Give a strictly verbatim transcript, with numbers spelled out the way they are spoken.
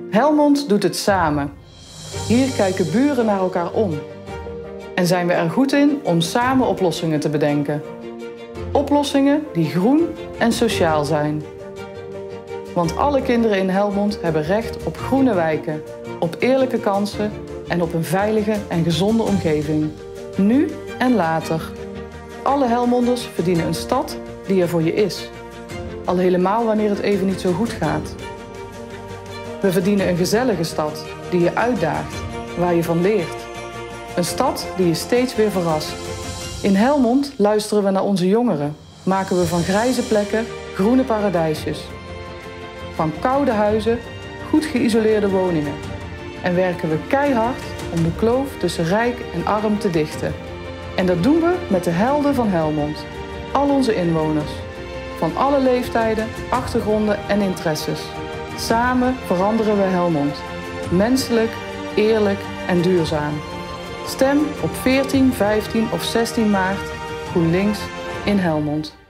Helmond doet het samen. Hier kijken buren naar elkaar om. En zijn we er goed in om samen oplossingen te bedenken. Oplossingen die groen en sociaal zijn. Want alle kinderen in Helmond hebben recht op groene wijken, op eerlijke kansen en op een veilige en gezonde omgeving. Nu en later. Alle Helmonders verdienen een stad die er voor je is. Al helemaal wanneer het even niet zo goed gaat. We verdienen een gezellige stad die je uitdaagt, waar je van leert. Een stad die je steeds weer verrast. In Helmond luisteren we naar onze jongeren. Maken we van grijze plekken groene paradijsjes. Van koude huizen goed geïsoleerde woningen. En werken we keihard om de kloof tussen rijk en arm te dichten. En dat doen we met de helden van Helmond. Al onze inwoners. Van alle leeftijden, achtergronden en interesses. Samen veranderen we Helmond. Menselijk, eerlijk en duurzaam. Stem op veertien, vijftien of zestien maart GroenLinks in Helmond.